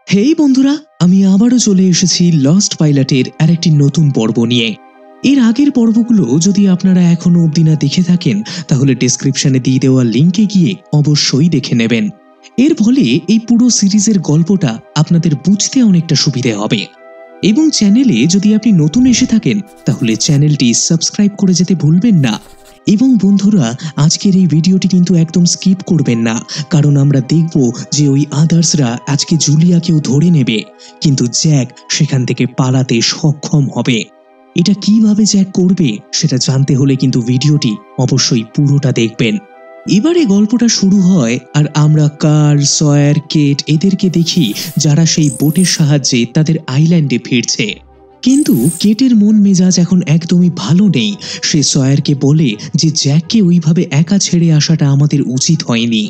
হেই বন্ধুরা, আমি আবারও চলে এসেছি লস্ট পাইলটের আরেকটি নতুন পর্ব নিয়ে। এর আগের পর্বগুলো যদি আপনারা এখনো অবধি না দেখে থাকেন তাহলে ডেসক্রিপশনে দিয়ে দেওয়া লিংকে গিয়ে অবশ্যই দেখে নেবেন। এর ফলে এই পুরো সিরিজের গল্পটা আপনাদের বুঝতে অনেকটা সুবিধে হবে। এবং চ্যানেলে যদি আপনি নতুন এসে থাকেন তাহলে চ্যানেলটি সাবস্ক্রাইব করে যেতে ভুলবেন না। এবং বন্ধুরা, আজকের এই ভিডিওটি কিন্তু একদম স্কিপ করবেন না, কারণ আমরা দেখব যে ওই আদার্সরা আজকে জুলিয়াকেও ধরে নেবে, কিন্তু জ্যাক সেখান থেকে পালাতে সক্ষম হবে। এটা কিভাবে জ্যাক করবে সেটা জানতে হলে কিন্তু ভিডিওটি অবশ্যই পুরোটা দেখবেন। এবারে গল্পটা শুরু হয় আর আমরা কার্ল, সয়ার, কেট এদেরকে দেখি যারা সেই বোটের সাহায্যে তাদের আইল্যান্ডে ফিরছে। কিন্তু কেটের মন মেজাজ এখন একদমই ভালো নেই। সে সয়ারকে বলে যে জ্যাককে ওইভাবে একা ছেড়ে আসাটা আমাদের উচিত হয়নি,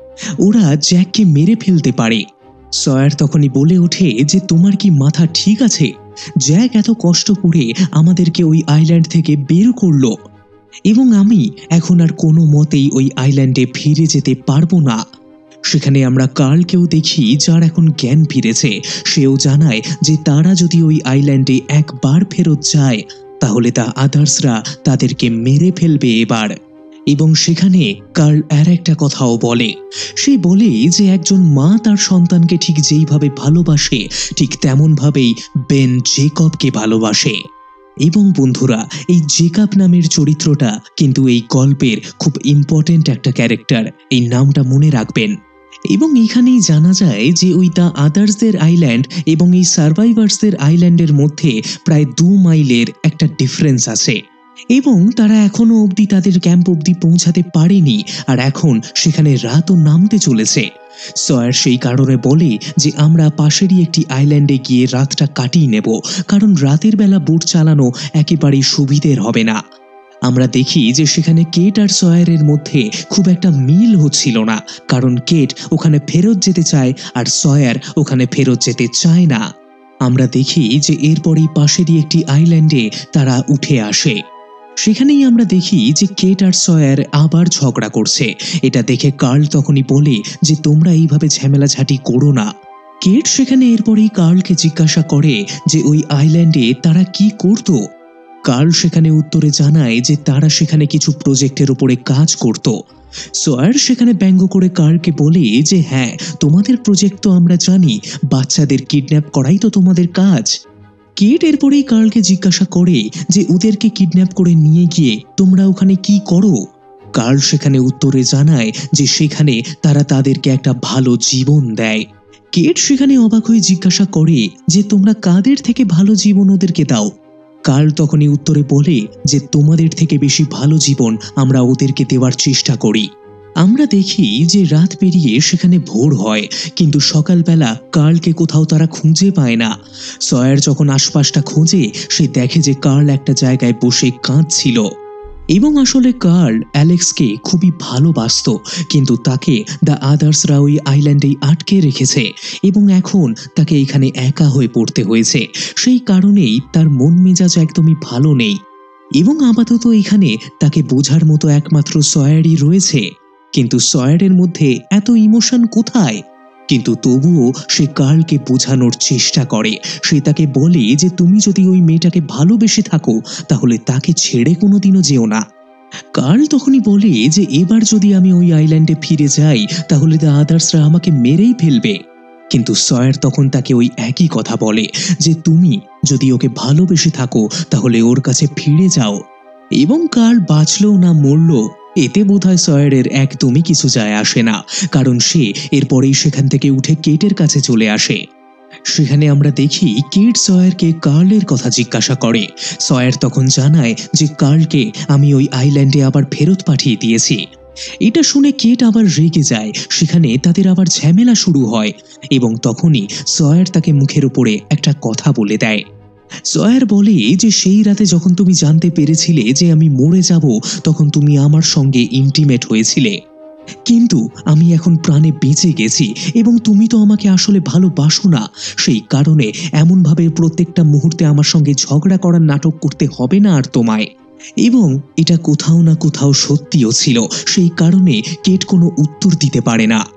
ওরা জ্যাককে মেরে ফেলতে পারে। সয়ার তখনই বলে ওঠে যে তোমার কি মাথা ঠিক আছে? জ্যাক এত কষ্ট করে আমাদেরকে ওই আইল্যান্ড থেকে বের করলো, এবং আমি এখন আর কোনো মতেই ওই আইল্যান্ডে ফিরে যেতে পারবো না। সেখানে আমরা কার্লকেও দেখি যার এখন জ্ঞান ফিরেছে। সেও জানায় যে তারা যদি ওই আইল্যান্ডে একবার ফেরত যায় তাহলে তা আদার্সরা তাদেরকে মেরে ফেলবে এবার। এবং সেখানে কার্ল আর একটা কথাও বলে। সে বলে যে একজন মা তার সন্তানকে ঠিক যেইভাবে ভালোবাসে ঠিক তেমন ভাবেই বেন জেকবকে ভালোবাসে। এবং বন্ধুরা, এই জেকব নামের চরিত্রটা কিন্তু এই গল্পের খুব ইম্পর্টেন্ট একটা ক্যারেক্টার, এই নামটা মনে রাখবেন। এবং এখানেই জানা যায় যে ওই দ্য আদার্সদের আইল্যান্ড এবং এই সার্ভাইভার্সদের আইল্যান্ডের মধ্যে প্রায় 2 মাইলের একটা ডিফারেন্স আছে, এবং তারা এখনো অবধি তাদের ক্যাম্প অবধি পৌঁছাতে পারেনি, আর এখন সেখানে রাতও নামতে চলেছে। সয়ার সেই কারণে বলে যে আমরা পাশেরই একটি আইল্যান্ডে গিয়ে রাতটা কাটিয়ে নেব, কারণ রাতের বেলা বোট চালানো একেবারেই সুবিধের হবে না। আমরা দেখি যে সেখানে কেট আর সয়ারের মধ্যে খুব একটা মিল হচ্ছিল না, কারণ কেট ওখানে ফেরত যেতে চায় আর সয়ার ওখানে ফেরত যেতে চায় না। আমরা দেখি যে এরপরই পাশেরই একটি আইল্যান্ডে তারা উঠে আসে। সেখানেই আমরা দেখি যে কেট আর সয়ার আবার ঝগড়া করছে। এটা দেখে কার্ল তখনই বলে যে তোমরা এইভাবে ঝামেলাঝাটি করো না। কেট সেখানে এরপরেই কার্লকে জিজ্ঞাসা করে যে ওই আইল্যান্ডে তারা কি করতো। কার্ল সেখানে উত্তরে জানায় যে তারা সেখানে কিছু প্রজেক্টের উপরে কাজ করত। সয়ার সেখানে ব্যঙ্গ করে কার্লকে বলে যে হ্যাঁ, তোমাদের প্রজেক্ট তো আমরা জানি, বাচ্চাদের কিডন্যাপ করাই তো তোমাদের কাজ। কেট এরপরেই কার্লকে জিজ্ঞাসা করে যে ওদেরকে কিডন্যাপ করে নিয়ে গিয়ে তোমরা ওখানে কি করো। কার্ল সেখানে উত্তরে জানায় যে সেখানে তারা তাদেরকে একটা ভালো জীবন দেয়। কেট সেখানে অবাক হয়ে জিজ্ঞাসা করে যে তোমরা কাদের থেকে ভালো জীবন ওদেরকে দাও। কার্ল তখনই উত্তরে বলে যে তোমাদের থেকে বেশি ভালো জীবন আমরা ওদেরকে দেওয়ার চেষ্টা করি। আমরা দেখি যে রাত পেরিয়ে সেখানে ভোর হয়, কিন্তু সকালবেলা কার্লকে কোথাও তারা খুঁজে পায় না। সয়ার যখন আশপাশটা খোঁজে সে দেখে যে কার্ল একটা জায়গায় বসে কাঁদছিল। এবং আসলে কার্ল অ্যালেক্সকে খুবই ভালোবাসতো, কিন্তু তাকে দ্য আদার্সরা ওই আইল্যান্ডেই আটকে রেখেছে এবং এখন তাকে এখানে একা হয়ে পড়তে হয়েছে। সেই কারণেই তার মন মেজাজ একদমই ভালো নেই, এবং আপাতত এখানে তাকে বোঝার মতো একমাত্র সয়ারই রয়েছে। কিন্তু সয়ারের মধ্যে এত ইমোশন কোথায়? কিন্তু তবুও সে কার্লকে বোঝানোর চেষ্টা করে। সে তাকে বলে যে তুমি যদি ওই মেয়েটাকে ভালোবেসে থাকো তাহলে তাকে ছেড়ে কোনোদিনও যেও না। কার্ল তখনই বলে যে এবার যদি আমি ওই আইল্যান্ডে ফিরে যাই তাহলে দ্য আদার্সরা আমাকে মেরেই ফেলবে। কিন্তু সয়ার তখন তাকে ওই একই কথা বলে যে তুমি যদি ওকে ভালোবেসে থাকো তাহলে ওর কাছে ফিরে যাও। এবং কার্ল বাঁচলো না মরলো এতে বোধহয় সয়ারের একদমই কিছু যায় আসে না, কারণ সে এরপরেই সেখান থেকে উঠে কেটের কাছে চলে আসে। সেখানে আমরা দেখি কেট সয়ারকে কার্লের কথা জিজ্ঞাসা করে। সয়ার তখন জানায় যে কার্লকে আমি ওই আইল্যান্ডে আবার ফেরত পাঠিয়ে দিয়েছি। এটা শুনে কেট আবার রেগে যায়। সেখানে তাদের আবার ঝামেলা শুরু হয়, এবং তখনই সয়ার তাকে মুখের উপরে একটা কথা বলে দেয়। সয়ার বলে যে সেই রাতে যখন তুমি জানতে পেরেছিলে যে আমি মরে যাব তখন তুমি আমার সঙ্গে ইন্টিমেট হয়েছিলে, কিন্তু আমি এখন প্রাণে বেঁচে গেছি এবং তুমি তো আমাকে আসলে ভালোবাসো না। সেই কারণে এমনভাবে প্রত্যেকটা মুহূর্তে আমার সঙ্গে ঝগড়া করার নাটক করতে হবে না আর তোমায়। এবং এটা কোথাও না কোথাও সত্যিও ছিল। সেই কারণে কেট কোনো উত্তর দিতে পারে না।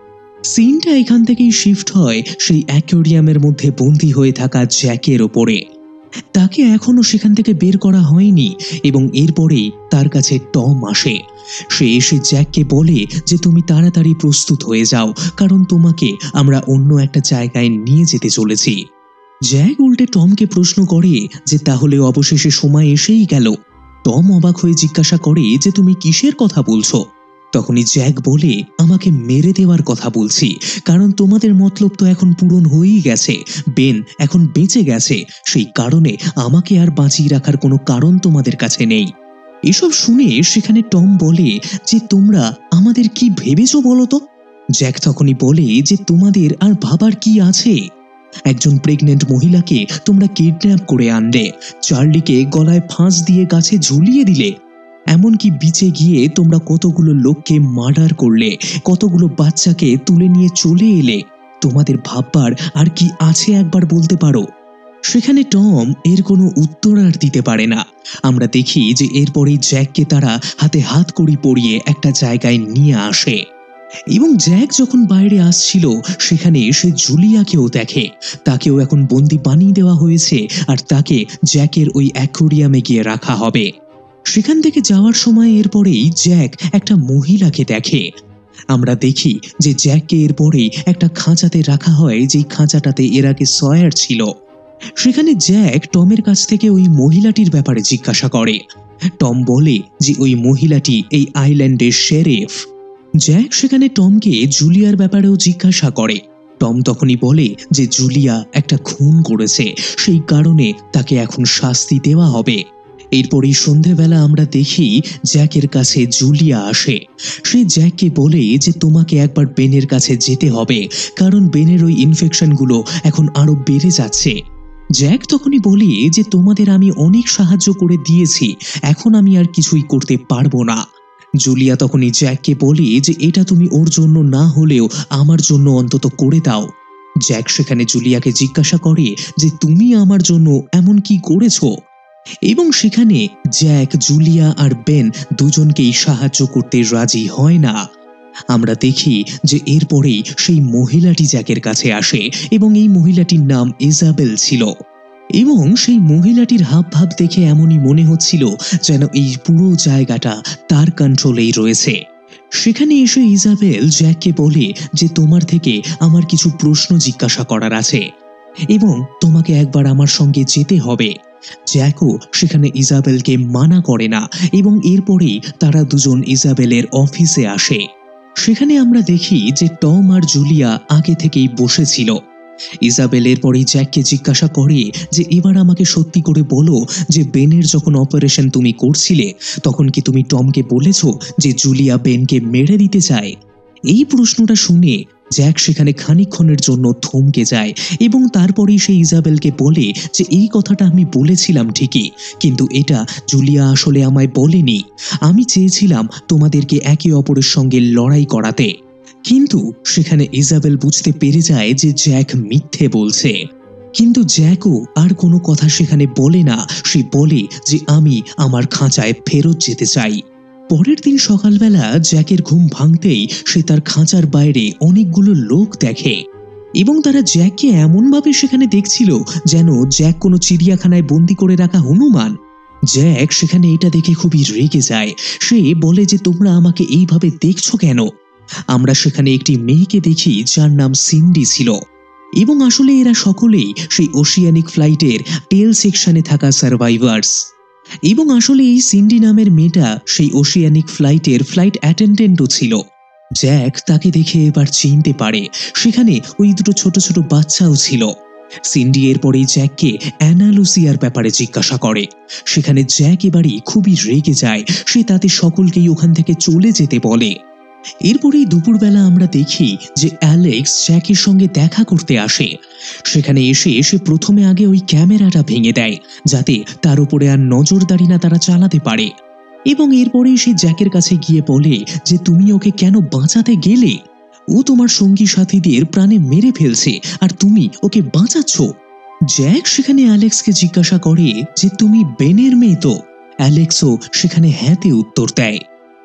সিনটা এখান থেকেই শিফট হয় সেই অ্যাকোয়ারিয়ামের মধ্যে বন্দী হয়ে থাকা জ্যাকের ওপরে। তাকে এখনো সেখান থেকে বের করা হয়নি এবং এরপরেই তার কাছে টম আসে। সে এসে জ্যাককে বলে যে তুমি তাড়াতাড়ি প্রস্তুত হয়ে যাও, কারণ তোমাকে আমরা অন্য একটা জায়গায় নিয়ে যেতে চলেছি। জ্যাক উল্টে টমকে প্রশ্ন করে যে তাহলে অবশেষে সময় এসেই গেল। টম অবাক হয়ে জিজ্ঞাসা করে যে তুমি কিসের কথা বলছো? তখনই জ্যাক বলে আমাকে মেরে দেওয়ার কথা বলছি, কারণ তোমাদের মতলব তো এখন পূরণ হয়েই গেছে। বেন এখন বেঁচে গেছে, সেই কারণে আমাকে আর বাঁচিয়ে রাখার কোনো কারণ তোমাদের কাছে নেই। এসব শুনে সেখানে টম বলে যে তোমরা আমাদের কি ভেবেছো বলো তো? জ্যাক তখনই বলে যে তোমাদের আর ভাবার কি আছে? একজন প্রেগনেন্ট মহিলাকে তোমরা কিডন্যাপ করে আনলে, চার্লিকে গলায় ফাঁস দিয়ে গাছে ঝুলিয়ে দিলে, এমনকি বিচে গিয়ে তোমরা কতগুলো লোককে মার্ডার করলে, কতগুলো বাচ্চাকে তুলে নিয়ে চলে এলে। তোমাদের ভাববার আর কি আছে একবার বলতে পারো? সেখানে টম এর কোনো উত্তর আর দিতে পারে না। আমরা দেখি যে এরপরেই জ্যাককে তারা হাতে হাত কড়ি পরিয়ে একটা জায়গায় নিয়ে আসে এবং জ্যাক যখন বাইরে আসছিল সেখানে সে জুলিয়াকেও দেখে। তাকেও এখন বন্দি বানিয়ে দেওয়া হয়েছে আর তাকে জ্যাকের ওই অ্যাকোয়ারিয়ামে গিয়ে রাখা হবে। সেখান থেকে যাওয়ার সময় এরপরেই জ্যাক একটা মহিলাকে দেখে। আমরা দেখি যে জ্যাককে এরপরেই একটা খাঁচাতে রাখা হয়, যেই খাঁচাটাতে এর আগে সয়ার ছিল। সেখানে জ্যাক টমের কাছ থেকে ওই মহিলাটির ব্যাপারে জিজ্ঞাসা করে। টম বলে যে ওই মহিলাটি এই আইল্যান্ডের শেরিফ। জ্যাক সেখানে টমকে জুলিয়ার ব্যাপারেও জিজ্ঞাসা করে। টম তখনই বলে যে জুলিয়া একটা খুন করেছে, সেই কারণে তাকে এখন শাস্তি দেওয়া হবে। এরপরই সন্ধেবেলা আমরা দেখি জ্যাকের কাছে জুলিয়া আসে। সে জ্যাককে বলে যে তোমাকে একবার বেনের কাছে যেতে হবে, কারণ বেনের ওই ইনফেকশনগুলো এখন আরো বেড়ে যাচ্ছে। জ্যাক তখনই বলে যে তোমাদের আমি অনেক সাহায্য করে দিয়েছি, এখন আমি আর কিছুই করতে পারবো না। জুলিয়া তখনই জ্যাককে বলে যে এটা তুমি ওর জন্য না হলেও আমার জন্য অন্তত করে দাও। জ্যাক সেখানে জুলিয়াকে জিজ্ঞাসা করে যে তুমি আমার জন্য এমন কি করেছো, এবং সেখানে জ্যাক, জুলিয়া আর বেন দুজনকেই সাহায্য করতে রাজি হয় না। আমরা দেখি যে এরপরেই সেই মহিলাটি জ্যাকের কাছে আসে এবং এই মহিলাটির নাম ইজাবেল ছিল এবং সেই মহিলাটির হাবভাব দেখে এমনই মনে হচ্ছিল যেন এই পুরো জায়গাটা তার কন্ট্রোলেই রয়েছে। সেখানে এসে ইজাবেল জ্যাককে বলে যে তোমার থেকে আমার কিছু প্রশ্ন জিজ্ঞাসা করার আছে এবং তোমাকে একবার আমার সঙ্গে যেতে হবে। জ্যাকও সেখানে ইজাবেলকে মানা করে না এবং এরপরেই তারা দুজন ইজাবেলের অফিসে আসে। সেখানে আমরা দেখি যে টম আর জুলিয়া আগে থেকেই বসেছিল। ইজাবেল এরপরেই জ্যাককে জিজ্ঞাসা করে যে এবার আমাকে সত্যি করে বলো যে বেনের যখন অপারেশন তুমি করছিলে তখন কি তুমি টমকে বলেছো যে জুলিয়া বেনকে মেরে দিতে চায়? এই প্রশ্নটা শুনে জ্যাক সেখানে খানিকক্ষণের জন্য থমকে যায় এবং তারপরেই সে ইজাবেলকে বলে যে এই কথাটা আমি বলেছিলাম ঠিকই, কিন্তু এটা জুলিয়া আসলে আমায় বলেনি। আমি চেয়েছিলাম তোমাদেরকে একে অপরের সঙ্গে লড়াই করাতে। কিন্তু সেখানে ইজাবেল বুঝতে পেরে যায় যে জ্যাক মিথ্যে বলছে। কিন্তু জ্যাকও আর কোনো কথা সেখানে বলে না। সে বলে যে আমি আমার খাঁচায় ফেরত যেতে চাই। পরের দিন সকালবেলা জ্যাকের ঘুম ভাঙতেই সে তার খাঁচার বাইরে অনেকগুলো লোক দেখে এবং তারা জ্যাককে এমনভাবে সেখানে দেখছিল যেন জ্যাক কোনো চিড়িয়াখানায় বন্দি করে রাখা হনুমান। জ্যাক সেখানে এটা দেখে খুবই রেগে যায়। সে বলে যে তোমরা আমাকে এইভাবে দেখছো কেন? আমরা সেখানে একটি মেয়েকে দেখি যার নাম সিন্ডি ছিল এবং আসলে এরা সকলেই সেই ওশিয়ানিক ফ্লাইটের টেল সেকশনে থাকা সার্ভাইভার্স এবং আসলে এই সিন্ডি নামের মেয়েটা সেই ওশিয়ানিক ফ্লাইটের ফ্লাইট অ্যাটেন্ডেন্টও ছিল। জ্যাক তাকে দেখে এবার চিনতে পারে। সেখানে ওই দুটো ছোট ছোট বাচ্চাও ছিল। সিন্ডি এরপরেই জ্যাককে অ্যানালুসিয়ার ব্যাপারে জিজ্ঞাসা করে। সেখানে জ্যাক এবারই খুবই রেগে যায়। সে তাদের সকলকেই ওখান থেকে চলে যেতে বলে। এরপরেই দুপুরবেলা আমরা দেখি যে অ্যালেক্স জ্যাকের সঙ্গে দেখা করতে আসে। সেখানে এসে সে প্রথমে আগে ওই ক্যামেরাটা ভেঙে দেয় যাতে তার উপরে আর নজরদারি না তারা চালাতে পারে এবং এরপরেই সে জ্যাকের কাছে গিয়ে বলে যে তুমি ওকে কেন বাঁচাতে গেলে? ও তোমার সঙ্গী সাথীদের প্রাণে মেরে ফেলছে আর তুমি ওকে বাঁচাচ্ছ। জ্যাক সেখানে অ্যালেক্সকে জিজ্ঞাসা করে যে তুমি বেনের মেয়ে তো? অ্যালেক্সও সেখানে হ্যাঁতে উত্তর দেয়।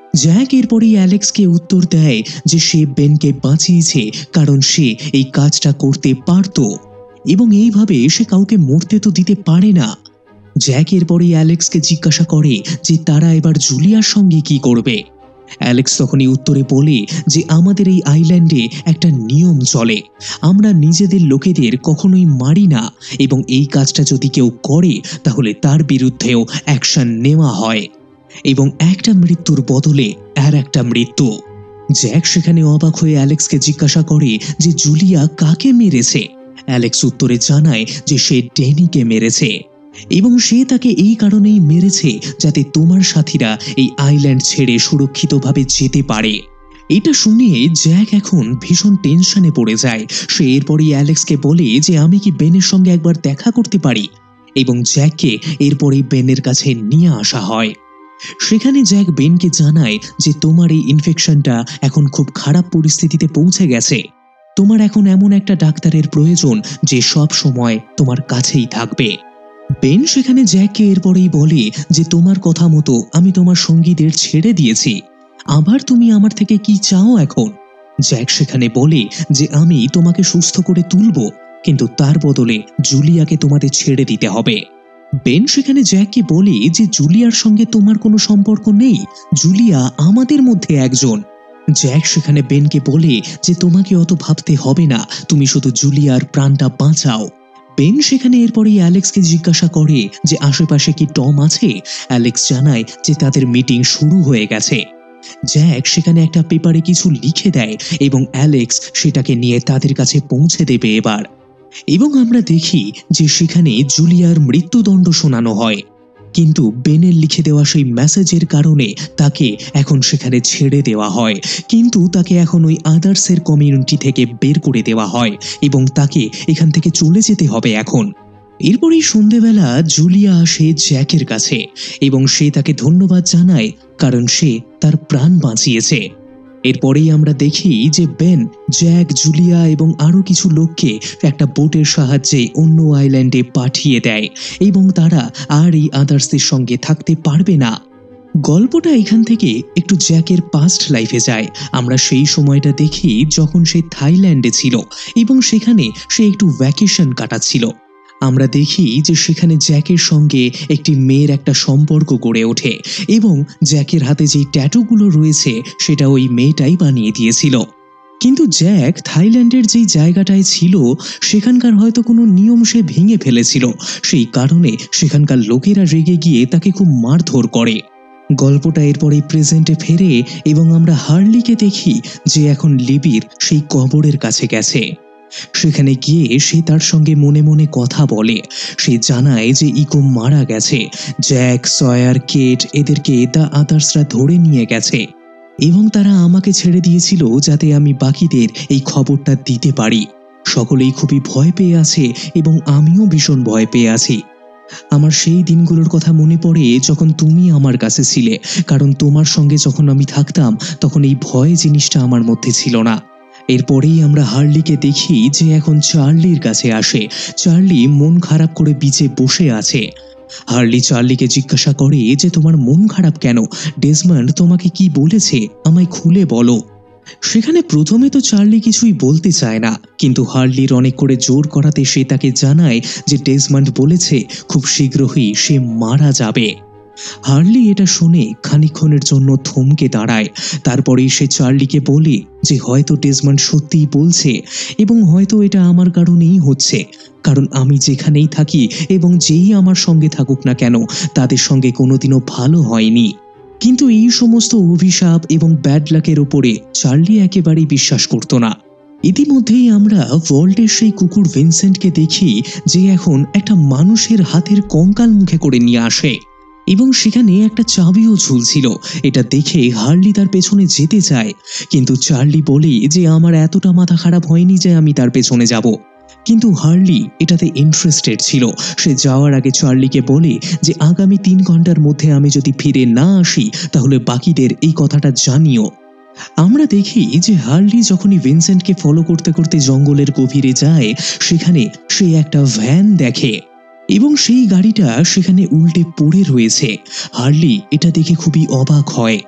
জ্যাক এরপরেই অ্যালেক্সকে উত্তর দেয় যে সে বেনকে বাঁচিয়েছে কারণ সে এই কাজটা করতে পারত এবং এইভাবে সে কাউকে মরতে তো দিতে পারে না। জ্যাক এরপরেই অ্যালেক্সকে জিজ্ঞাসা করে যে তারা এবার জুলিয়ার সঙ্গে কি করবে। অ্যালেক্স তখনই উত্তরে বলে যে আমাদের এই আইল্যান্ডে একটা নিয়ম চলে, আমরা নিজেদের লোকেদের কখনোই মারি না এবং এই কাজটা যদি কেউ করে তাহলে তার বিরুদ্ধেও অ্যাকশন নেওয়া হয় এবং একটা মৃত্যুর বদলে আর একটা মৃত্যু। জ্যাক সেখানে অবাক হয়ে অ্যালেক্সকে জিজ্ঞাসা করে যে জুলিয়া কাকে মেরেছে। অ্যালেক্স উত্তরে জানায় যে সে ড্যানিকে মেরেছে এবং সে তাকে এই কারণেই মেরেছে যাতে তোমার সাথীরা এই আইল্যান্ড ছেড়ে সুরক্ষিতভাবে যেতে পারে। এটা শুনে জ্যাক এখন ভীষণ টেনশনে পড়ে যায়। সে এরপরই অ্যালেক্সকে বলে যে আমি কি বেনের সঙ্গে একবার দেখা করতে পারি এবং জ্যাককে এরপরই বেনের কাছে নিয়ে আসা হয়। সেখানে জ্যাক বেনকে জানায় যে তোমার এই ইনফেকশনটা এখন খুব খারাপ পরিস্থিতিতে পৌঁছে গেছে, তোমার এখন এমন একটা ডাক্তারের প্রয়োজন যে সব সময় তোমার কাছেই থাকবে। বেন সেখানে জ্যাককে এরপরেই বলে যে তোমার কথা মতো আমি তোমার সঙ্গীদের ছেড়ে দিয়েছি, আবার তুমি আমার থেকে কি চাও এখন। জ্যাক সেখানে বলে যে আমি তোমাকে সুস্থ করে তুলব, কিন্তু তার বদলে জুলিয়াকে তোমাদের ছেড়ে দিতে হবে। বেন সেখানে জ্যাককে বলে যে জুলিয়ার সঙ্গে তোমার কোনো সম্পর্ক নেই, জুলিয়া আমাদের মধ্যে একজন। জ্যাক সেখানে বেনকে বলে যে তোমাকে অত ভাবতে হবে না, তুমি শুধু জুলিয়ার প্রাণটা বাঁচাও। বেন সেখানে এরপরেই অ্যালেক্সকে জিজ্ঞাসা করে যে আশেপাশে কি টম আছে। অ্যালেক্স জানায় যে তাদের মিটিং শুরু হয়ে গেছে। জ্যাক সেখানে একটা পেপারে কিছু লিখে দেয় এবং অ্যালেক্স সেটাকে নিয়ে তাদের কাছে পৌঁছে দেবে এবার। এবং আমরা দেখি যে সেখানে জুলিয়ার মৃত্যুদণ্ড শোনানো হয়, কিন্তু বেনের লিখে দেওয়া সেই মেসেজের কারণে তাকে এখন সেখানে ছেড়ে দেওয়া হয়, কিন্তু তাকে এখন ওই আদার্সের কমিউনিটি থেকে বের করে দেওয়া হয় এবং তাকে এখান থেকে চলে যেতে হবে এখন। এরপরেই সন্ধেবেলা জুলিয়া আসে জ্যাকের কাছে এবং সে তাকে ধন্যবাদ জানায় কারণ সে তার প্রাণ বাঁচিয়েছে। এরপরেই আমরা দেখি যে বেন, জ্যাক, জুলিয়া এবং আরো কিছু লোককে একটা বোটের সাহায্যে অন্য আইল্যান্ডে পাঠিয়ে দেয় এবং তারা আর এই আদার্সদের সঙ্গে থাকতে পারবে না। গল্পটা এখান থেকে একটু জ্যাকের পাস্ট লাইফে যায়। আমরা সেই সময়টা দেখি যখন সে থাইল্যান্ডে ছিল এবং সেখানে সে একটু ভ্যাকেশন কাটাচ্ছিল। আমরা দেখি যে সেখানে জ্যাকের সঙ্গে একটি মেয়ের একটা সম্পর্ক গড়ে ওঠে এবং জ্যাকের হাতে যেই ট্যাটুগুলো রয়েছে সেটা ওই মেয়েটাই বানিয়ে দিয়েছিল। কিন্তু জ্যাক থাইল্যান্ডের যেই জায়গাটায় ছিল সেখানকার হয়তো কোনো নিয়ম সে ভেঙে ফেলেছিল, সেই কারণে সেখানকার লোকেরা রেগে গিয়ে তাকে খুব মারধর করে। গল্পটা এরপরে প্রেজেন্টে ফেরে এবং আমরা হার্লিকে দেখি যে এখন লিবির সেই কবরের কাছে গেছে। সেখানে গিয়ে সে তার সঙ্গে মনে মনে কথা বলে। সে জানায় যে ইকো মারা গেছে, জ্যাক, সয়ার, কেট এদেরকে দ্য আদার্সরা ধরে নিয়ে গেছে এবং তারা আমাকে ছেড়ে দিয়েছিল যাতে আমি বাকিদের এই খবরটা দিতে পারি। সকলেই খুবই ভয় পেয়ে আছে এবং আমিও ভীষণ ভয় পেয়ে আছি। আমার সেই দিনগুলোর কথা মনে পড়ে যখন তুমি আমার কাছে ছিলে, কারণ তোমার সঙ্গে যখন আমি থাকতাম তখন এই ভয় জিনিসটা আমার মধ্যে ছিল না। এরপরেই আমরা হার্লিকে দেখি যে এখন চার্লির কাছে আসে। চার্লি মন খারাপ করে বিচে বসে আছে। হার্লি চার্লিকে জিজ্ঞাসা করে যে তোমার মন খারাপ কেন, ডেজমন্ড তোমাকে কি বলেছে, আমায় খুলে বলো। সেখানে প্রথমে তো চার্লি কিছুই বলতে চায় না, কিন্তু হার্লির অনেক করে জোর করাতে সে তাকে জানায় যে ডেজমন্ড বলেছে খুব শীঘ্রই সে মারা যাবে। হার্লি এটা শুনে খানিকক্ষণের জন্য থমকে দাঁড়ায়। তারপরেই সে চার্লিকে বলে যে হয়তো ডেজমন্ড সত্যিই বলছে এবং হয়তো এটা আমার কারণেই হচ্ছে, কারণ আমি যেখানেই থাকি এবং যেই আমার সঙ্গে থাকুক না কেন তাদের সঙ্গে কোনোদিনও ভালো হয়নি। কিন্তু এই সমস্ত অভিশাপ এবং ব্যাড লাকের ওপরে চার্লি একেবারেই বিশ্বাস করত না। ইতিমধ্যেই আমরা ভল্টের সেই কুকুর ভিনসেন্টকে দেখি যে এখন একটা মানুষের হাতের কঙ্কাল মুখে করে নিয়ে আসে এবং সেখানে একটা চাবিও ঝুলছিল। এটা দেখে হার্লি তার পেছনে যেতে চায়, কিন্তু চার্লি বলে যে আমার এতটা মাথা খারাপ হয়নি যে আমি তার পেছনে যাব। কিন্তু হার্লি এটাতে ইন্টারেস্টেড ছিল। সে যাওয়ার আগে চার্লিকে বলে যে আগামী 3 ঘন্টার মধ্যে আমি যদি ফিরে না আসি তাহলে বাকিদের এই কথাটা জানিও। আমরা দেখি যে হার্লি যখনই ভিনসেন্টকে ফলো করতে করতে জঙ্গলের গভীরে যায় সেখানে সে একটা ভ্যান দেখে এবং সেই গাড়িটা সেখানে উল্টে পড়ে রয়েছে। হার্লি এটা দেখে খুবই অবাক হয়।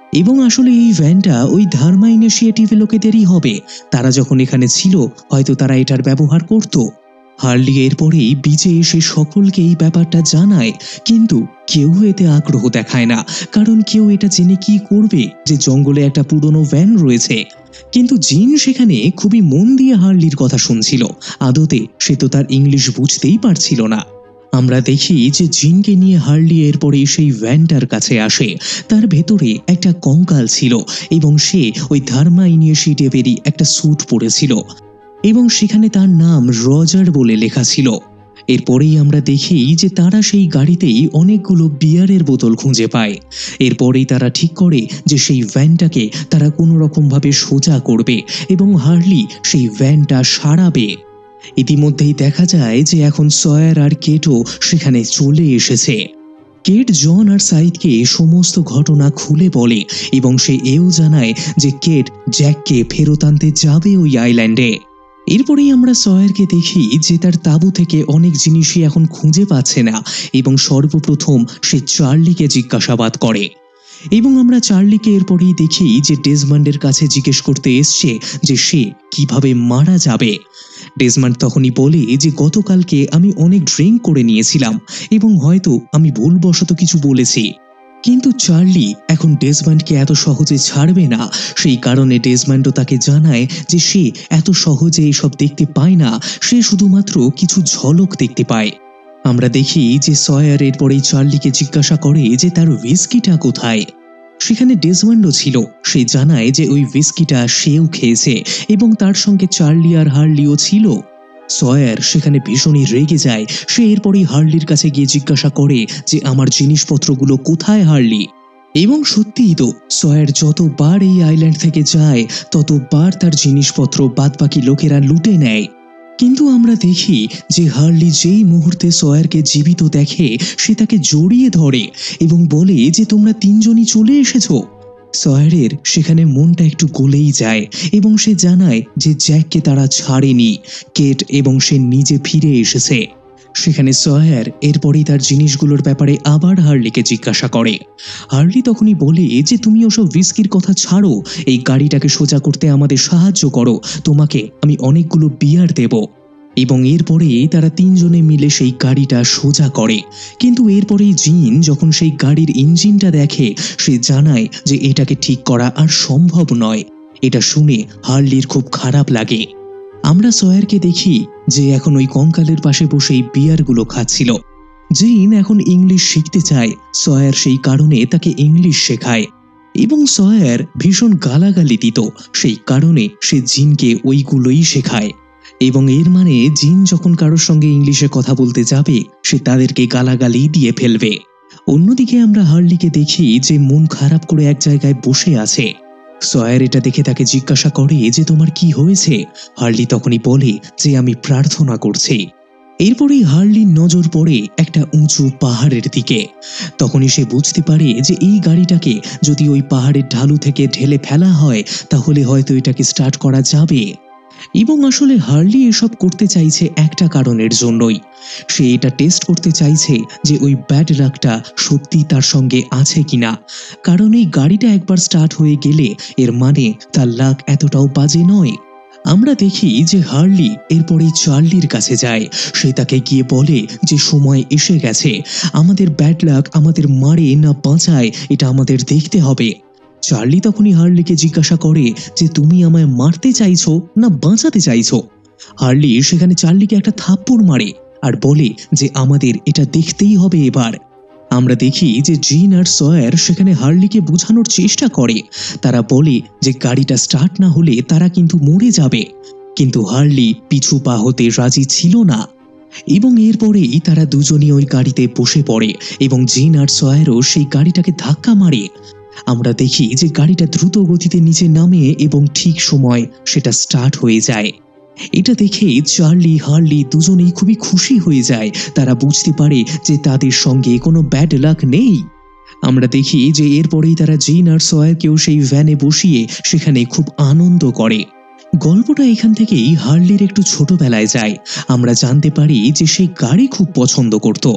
এবং আসলে এই ভ্যানটা ওই ধার্মা ইনিশিয়েটিভে লোকেদেরই হবে। তারা যখন এখানে ছিল হয়তো তারা এটার ব্যবহার করত। হার্লি এরপরেই বিচে এসে সকলকে এই ব্যাপারটা জানায়, কিন্তু কেউ এতে আগ্রহ দেখায় না, কারণ কেউ এটা জেনে কি করবে যে জঙ্গলে একটা পুরনো ভ্যান রয়েছে। কিন্তু জিন সেখানে খুবই মন দিয়ে হার্লির কথা শুনছিল। আদতে সে তো তার ইংলিশ বুঝতেই পারছিল না। আমরা দেখি যে জিনকে নিয়ে হার্লি এরপরে সেই ভ্যানটার কাছে আসে। তার ভেতরে একটা কঙ্কাল ছিল এবং সে ওই ধার্মা ইনিশিয়েটিভেরই একটা স্যুট পরেছিল এবং সেখানে তার নাম রজার বলে লেখা ছিল। এরপরেই আমরা দেখি যে তারা সেই গাড়িতেই অনেকগুলো বিয়ারের বোতল খুঁজে পায়। এরপরেই তারা ঠিক করে যে সেই ভ্যানটাকে তারা কোনো রকমভাবে সোজা করবে এবং হার্লি সেই ভ্যানটা সারাবে। ইতিমধ্যেই দেখা যায় যে এখন সয়ার আর কেটও সেখানে চলে এসেছে। কেট জন আর সাইদকে সমস্ত ঘটনা খুলে বলে এবং সে এও জানায় যে কেট জ্যাককে ফেরত আনতে যাবে ওই আইল্যান্ডে। এরপরেই আমরা সয়ারকে দেখি যে তার তাঁবু থেকে অনেক জিনিসই এখন খুঁজে পাচ্ছে না এবং সর্বপ্রথম সে চার্লিকে জিজ্ঞাসাবাদ করে এবং আমরা চার্লিকে এরপরেই দেখি যে ডেজমন্ডের কাছে জিজ্ঞেস করতে এসছে যে সে কিভাবে মারা যাবে। ডেজমন্ড তখনই বলে যে গতকালকে আমি অনেক ড্রিঙ্ক করে নিয়েছিলাম এবং হয়তো আমি ভুলবশত কিছু বলেছি। কিন্তু চার্লি এখন ডেজমন্ডকে এত সহজে ছাড়বে না। সেই কারণে ডেজমন্ডও তাকে জানায় যে সে এত সহজে এসব দেখতে পায় না, সে শুধুমাত্র কিছু ঝলক দেখতে পায়। আমরা দেখি যে সয়ার এরপরেই চার্লিকে জিজ্ঞাসা করে যে তার হুইস্কিটা কোথায়। সেখানে ডেজমন্ডও ছিল। সে জানায় যে ওই হুইস্কিটা সেও খেয়েছে এবং তার সঙ্গে চার্লি আর হার্লিও ছিল। সয়ার সেখানে ভীষণই রেগে যায়। সে এরপরই হার্লির কাছে গিয়ে জিজ্ঞাসা করে যে আমার জিনিসপত্রগুলো কোথায় হার্লি। এবং সত্যিই তো সয়ার যতবার এই আইল্যান্ড থেকে যায় ততবার তার জিনিসপত্র বাদবাকি লোকেরা লুটে নেয়। কিন্তু আমরা দেখি যে হার্লি যেই মুহূর্তে সয়ারকে জীবিত দেখে সে তাকে জড়িয়ে ধরে এবং বলে যে তোমরা তিনজনই চলে এসেছো। সয়ারের সেখানে মনটা একটু গলেই যায় এবং সে জানায় যে জ্যাককে তারা ছাড়েনি, কেট এবং সে নিজে ফিরে এসেছে। সেখানে সয়ার এরপরেই তার জিনিসগুলোর ব্যাপারে আবার হার্লিকে জিজ্ঞাসা করে। হার্লি তখনই বলে যে তুমি ওসব হুইস্কির কথা ছাড়ো, এই গাড়িটাকে সোজা করতে আমাদের সাহায্য করো, তোমাকে আমি অনেকগুলো বিয়ার দেব। এবং এরপরে তারা তিনজনে মিলে সেই গাড়িটা সোজা করে। কিন্তু এরপরেই জিন যখন সেই গাড়ির ইঞ্জিনটা দেখে সে জানায় যে এটাকে ঠিক করা আর সম্ভব নয়। এটা শুনে হার্লির খুব খারাপ লাগে। আমরা সয়ারকে দেখি যে এখন ওই কঙ্কালের পাশে বসেই বিয়ারগুলো খাচ্ছিল। জিন এখন ইংলিশ শিখতে চায়। সয়ার সেই কারণে তাকে ইংলিশ শেখায় এবং সয়ার ভীষণ গালাগালি দিত, সেই কারণে সে জিনকে ওইগুলোই শেখায়। এবং এর মানে জিন যখন কারোর সঙ্গে ইংলিশে কথা বলতে যাবে সে তাদেরকে গালাগালি দিয়ে ফেলবে। অন্যদিকে আমরা হার্লিকে দেখি যে মন খারাপ করে এক জায়গায় বসে আছে। সয়ার এটা দেখে তাকে জিজ্ঞাসা করে যে তোমার কি হয়েছে। হার্লি তখনই বলে যে আমি প্রার্থনা করছি। এরপরেই হার্লির নজর পড়ে একটা উঁচু পাহাড়ের দিকে। তখনই সে বুঝতে পারে যে এই গাড়িটাকে যদি ওই পাহাড়ের ঢালু থেকে ঢেলে ফেলা হয় তাহলে হয়তো এটাকে স্টার্ট করা যাবে। এবং আসলে হার্লি এসব করতে চাইছে একটা কারণের জন্যই। সে এটা টেস্ট করতে চাইছে যে ওই ব্যাড লাকটা সত্যি তার সঙ্গে আছে কিনা, কারণ এই গাড়িটা একবার স্টার্ট হয়ে গেলে এর মানে তার লাক এতটাও বাজে নয়। আমরা দেখি যে হার্লি এরপরেই চার্লির কাছে যায়। সে তাকে গিয়ে বলে যে সময় এসে গেছে, আমাদের ব্যাড লাক আমাদের মারে না বাঁচায় এটা আমাদের দেখতে হবে। চার্লি তখনই হার্লিকে জিজ্ঞাসা করে যে তুমি আমায় মারতে চাইছো না বাঁচাতে চাইছো। হার্লি সেখানে চার্লিকে একটা থাপ্পড় মারে আর বলে যে আমাদের এটা দেখতেই হবে এবার। আমরা দেখি যে জিন আর সয়ার সেখানে হার্লিকে বোঝানোর চেষ্টা করে। তারা বলে যে গাড়িটা স্টার্ট না হলে তারা কিন্তু মরে যাবে, কিন্তু হার্লি পিছু পা হতে রাজি ছিল না। এবং এরপরেই তারা দুজনই ওই গাড়িতে বসে পড়ে এবং জিন আর সয়ারও সেই গাড়িটাকে ধাক্কা মারে। আমরা দেখি যে গাড়িটা দ্রুত গতিতে নিচে নামে এবং ঠিক সময় সেটা স্টার্ট হয়ে যায়। এটা দেখে চার্লি হার্লি দুজনেই খুবই খুশি হয়ে যায়। তারা বুঝতে পারে যে তাদের সঙ্গে কোনো ব্যাড লাক নেই। আমরা দেখি যে এরপরেই তারা জিন আর সয়ারকেও সেই ভ্যানে বসিয়ে সেখানে খুব আনন্দ করে। গল্পটা এখান থেকেই হার্লির একটু ছোটবেলায় যায়। আমরা জানতে পারি যে সে গাড়ি খুব পছন্দ করত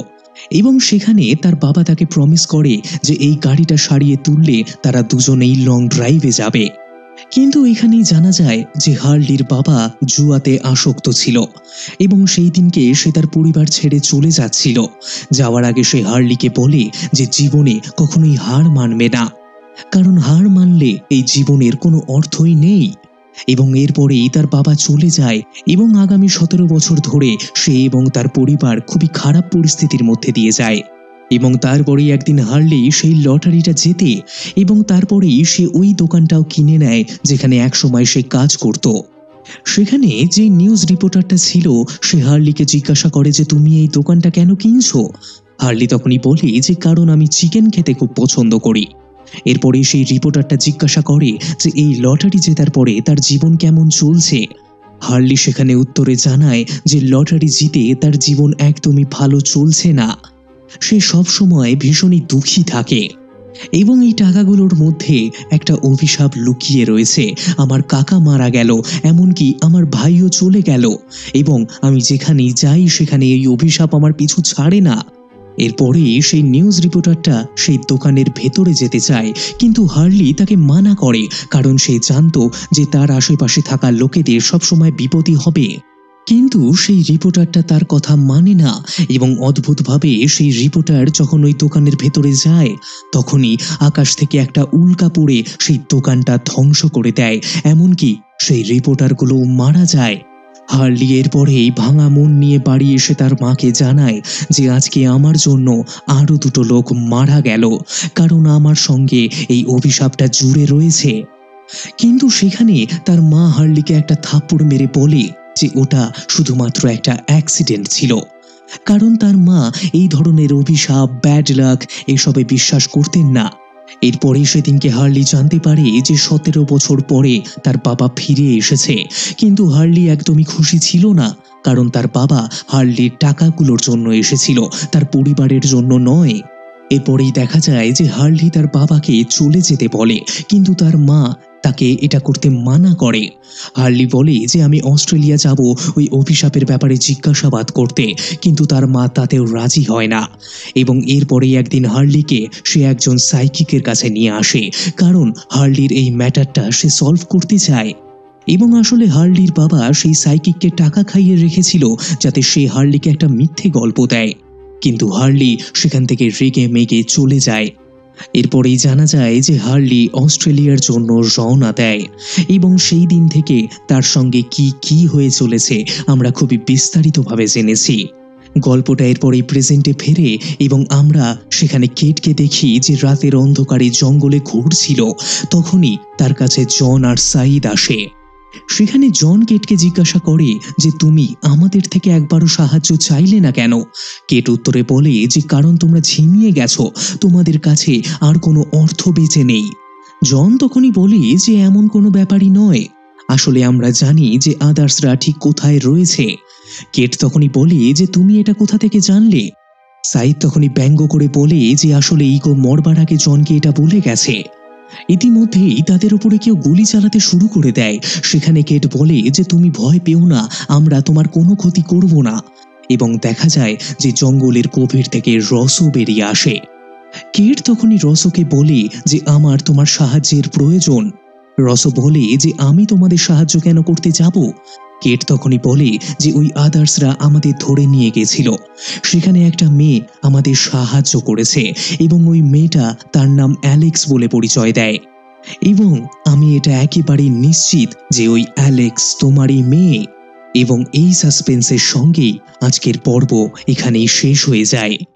এবং সেখানে তার বাবা তাকে প্রমিস করে যে এই গাড়িটা সারিয়ে তুললে তারা দুজনেই লং ড্রাইভে যাবে। কিন্তু এখানেই জানা যায় যে হার্লির বাবা জুয়াতে আসক্ত ছিল এবং সেই দিনকে সে তার পরিবার ছেড়ে চলে যাচ্ছিল। যাওয়ার আগে সে হার্লিকে বলে যে জীবনে কখনোই হার মানবে না, কারণ হার মানলে এই জীবনের কোনো অর্থই নেই। এবং এরপরেই তার বাবা চলে যায় এবং আগামী 17 বছর ধরে সে এবং তার পরিবার খুবই খারাপ পরিস্থিতির মধ্যে দিয়ে যায়। এবং তারপরেই একদিন হার্লি সেই লটারিটা জেতে এবং তারপরেই সে ওই দোকানটাও কিনে নেয় যেখানে একসময় সে কাজ করত। সেখানে যে নিউজ রিপোর্টারটা ছিল সে হার্লিকে জিজ্ঞাসা করে যে তুমি এই দোকানটা কেন কিনছো? হার্লি তখনই বলে যে কারণ আমি চিকেন খেতে খুব পছন্দ করি। এরপরে সেই রিপোর্টারটা জিজ্ঞাসা করে যে এই লটারি জেতার পরে তার জীবন কেমন চলছে। হার্লি সেখানে উত্তরে জানায় যে লটারি জিতে তার জীবন একদমই ভালো চলছে না, সে সব সময় ভীষণই দুঃখী থাকে এবং এই টাকাগুলোর মধ্যে একটা অভিশাপ লুকিয়ে রয়েছে। আমার কাকা মারা গেল, এমনকি আমার ভাইও চলে গেল এবং আমি যেখানেই যাই সেখানে এই অভিশাপ আমার পিছু ছাড়ে না। এরপরে সেই নিউজ রিপোর্টারটা সেই দোকানের ভেতরে যেতে চায়, কিন্তু হার্লি তাকে মানা করে, কারণ সে জানতো যে তার আশেপাশে থাকা লোকেদের সবসময় বিপদই হবে। কিন্তু সেই রিপোর্টারটা তার কথা মানে না এবং অদ্ভুতভাবে সেই রিপোর্টার যখন ওই দোকানের ভেতরে যায় তখনই আকাশ থেকে একটা উল্কা পড়ে সেই দোকানটা ধ্বংস করে দেয়, এমনকি সেই রিপোর্টারগুলো মারা যায়। হার্লি এরপরেই ভাঙা মন নিয়ে বাড়ি এসে তার মাকে জানায় যে আজকে আমার জন্য আরো দুটো লোক মারা গেল, কারণ আমার সঙ্গে এই অভিশাপটা জুড়ে রয়েছে। কিন্তু সেখানে তার মা হার্লিকে একটা থাপ্পড় মেরে বলে যে ওটা শুধুমাত্র একটা অ্যাক্সিডেন্ট ছিল, কারণ তার মা এই ধরনের অভিশাপ, ব্যাড লাক এসবে বিশ্বাস করতেন না। এরপরে সেদিনকে হার্লি জানতে পারে যে 17 বছর পরে তার বাবা ফিরে এসেছে, কিন্তু হার্লি একদমই খুশি ছিল না, কারণ তার বাবা হার্লির টাকাগুলোর জন্য এসেছিল, তার পরিবারের জন্য নয়। এরপরেই দেখা যায় যে হার্লি তার বাবাকে চলে যেতে বলে, কিন্তু তার মা তাকে এটা করতে মানা করে। হার্লি বলে যে আমি অস্ট্রেলিয়া যাব ওই অভিশাপের ব্যাপারে জিজ্ঞাসাবাদ করতে, কিন্তু তার মা তাতেও রাজি হয় না। এবং এরপরেই একদিন হার্লিকে সে একজন সাইকিকের কাছে নিয়ে আসে, কারণ হার্লির এই ম্যাটারটা সে সলভ করতে চায়। এবং আসলে হার্লির বাবা সেই সাইকিককে টাকা খাইয়ে রেখেছিল যাতে সে হার্লিকে একটা মিথ্যে গল্প দেয়, কিন্তু হার্লি সেখান থেকে রেগে মেগে চলে যায়। এরপরেই জানা যায় যে হার্লি অস্ট্রেলিয়ার জন্য রওনা দেয় এবং সেই দিন থেকে তার সঙ্গে কি কি হয়ে চলেছে আমরা খুবই বিস্তারিতভাবে জেনেছি। গল্পটা এরপরেই প্রেজেন্টে ফেরে এবং আমরা সেখানে কেটকে দেখি যে রাতের অন্ধকারে জঙ্গলে ঘুরছিল। তখনই তার কাছে জন আর সাইদ আসে। সেখানে জন কেটকে জিজ্ঞাসা করে যে তুমি আমাদের থেকে একবারও সাহায্য চাইলে না কেন? কেট উত্তরে বলে যে কারণ তোমরা ঝিমিয়ে গেছো, তোমাদের কাছে আর কোনো অর্থ বেঁচে নেই। জন তখনই বলে যে এমন কোনো ব্যাপারই নয়, আসলে আমরা জানি যে আদার্সরা ঠিক কোথায় রয়েছে। কেট তখনই বলে যে তুমি এটা কোথা থেকে জানলে? সাইদ তখনই ব্যঙ্গ করে বলে যে আসলে ইগো মরবার আগে জনকে এটা বলে গেছে। ইতিমধ্যেই তাদের উপরে কেউ গুলি চালাতে শুরু করে দেয়। সেখানে কেট বলে যে তুমি ভয় পেও না, আমরা তোমার কোনো ক্ষতি করব না। এবং দেখা যায় যে জঙ্গলের গভীর থেকে রসও বেরিয়ে আসে। কেট তখনই রসকে বলে যে আমার তোমার সাহায্যের প্রয়োজন। রস বলে যে আমি তোমাদের সাহায্য কেন করতে যাব? কেট তখনই বলে যে ওই আদার্সরা আমাদের ধরে নিয়ে গেছিল, সেখানে একটা মেয়ে আমাদের সাহায্য করেছে এবং ওই মেয়েটা তার নাম অ্যালেক্স বলে পরিচয় দেয়, এবং আমি এটা একেবারে নিশ্চিত যে ওই অ্যালেক্স তোমারই মেয়ে। এবং এই সাসপেন্সের সঙ্গেই আজকের পর্ব এখানেই শেষ হয়ে যায়।